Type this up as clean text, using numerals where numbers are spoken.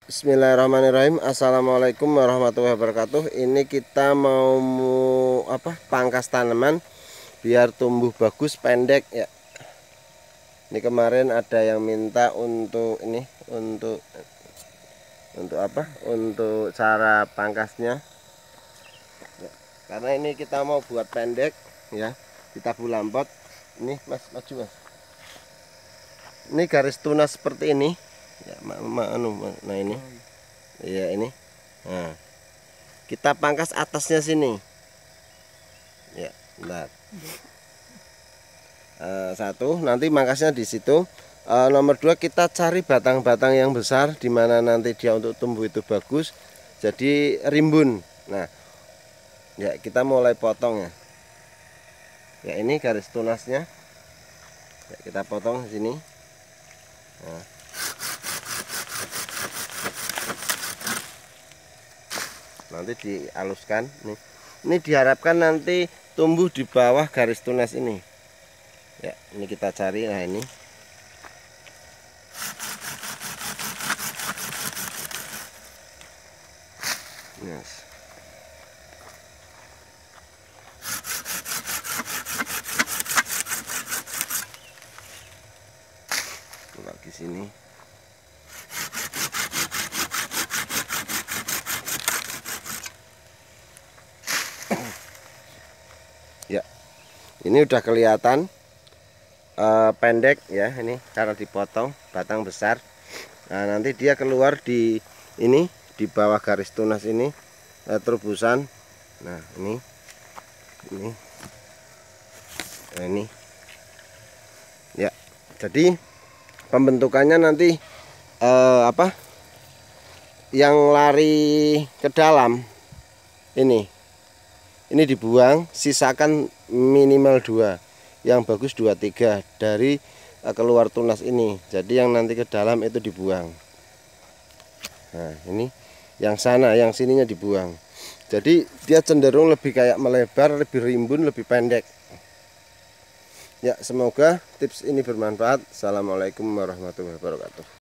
Bismillahirrahmanirrahim. Assalamualaikum warahmatullahi wabarakatuh. Ini kita mau pangkas tanaman biar tumbuh bagus pendek ya. Ini kemarin ada yang minta untuk ini untuk cara pangkasnya ya. Karena ini kita mau buat pendek ya, kita bulan pot. Ini Mas, maju Mas. Ini garis tunas seperti ini ya, nah ini ya, ini nah kita pangkas atasnya sini ya, bentar. Satu, nanti mangkasnya di situ. Nomor dua, kita cari batang-batang yang besar dimana nanti dia untuk tumbuh itu bagus, jadi rimbun. Nah ya, kita mulai potong ya. Ya, ini garis tunasnya ya, kita potong di sini. Nah, nanti dihaluskan nih. Ini diharapkan nanti tumbuh di bawah garis tunas ini ya. Ini kita cari, nah ini yes. Lagi sini ya, ini udah kelihatan pendek ya. Ini cara dipotong batang besar. Nah, nanti dia keluar di ini di bawah garis tunas ini terubusan. Nah ini nah, ini ya. Jadi pembentukannya nanti yang lari ke dalam ini dibuang, sisakan minimal 2, yang bagus 2-3 dari keluar tunas ini. Jadi yang nanti ke dalam itu dibuang. Nah ini yang sana, yang sininya dibuang. Jadi dia cenderung lebih kayak melebar, lebih rimbun, lebih pendek ya. Semoga tips ini bermanfaat. Assalamualaikum warahmatullahi wabarakatuh.